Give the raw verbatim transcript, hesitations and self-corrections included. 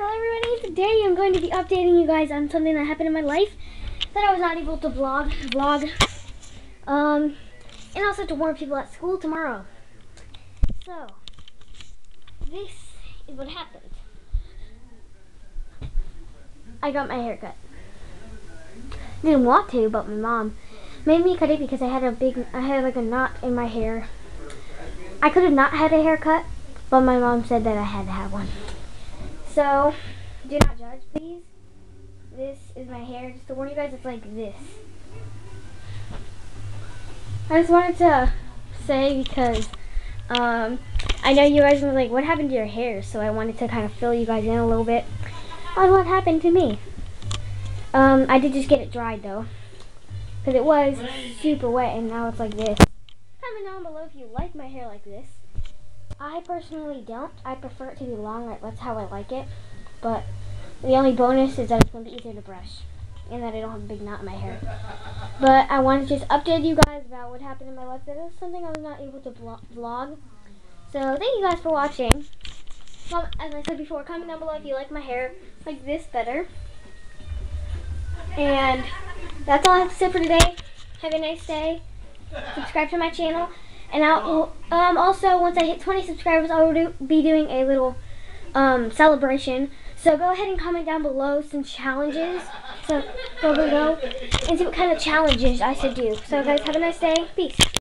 Hello everybody, today I'm going to be updating you guys on something that happened in my life that I was not able to vlog, vlog, um, and also to warn people at school tomorrow. So, this is what happened. I got my hair cut. Didn't want to, but my mom made me cut it because I had a big, I had like a knot in my hair. I could have not had a haircut, but my mom said that I had to have one. So, do not judge, please. This is my hair. Just to warn you guys, it's like this. I just wanted to say because um, I know you guys were like, what happened to your hair? So I wanted to kind of fill you guys in a little bit on what happened to me. Um, I did just get it dried though, because it was super wet and now it's like this. Comment down below if you like my hair like this. I personally don't. I prefer it to be long. Like, that's how I like it. But the only bonus is that it's going to be easier to brush. And that I don't have a big knot in my hair. But I want to just update you guys about what happened in my life. That is something I was not able to vlog. So thank you guys for watching. Well, as I said before, comment down below if you like my hair like this better. And that's all I have to say for today. Have a nice day. Subscribe to my channel. And I'll um, also, once I hit twenty subscribers, I will do, be doing a little um, celebration. So go ahead and comment down below some challenges. So go below and see what kind of challenges I should do. So guys, have a nice day. Peace.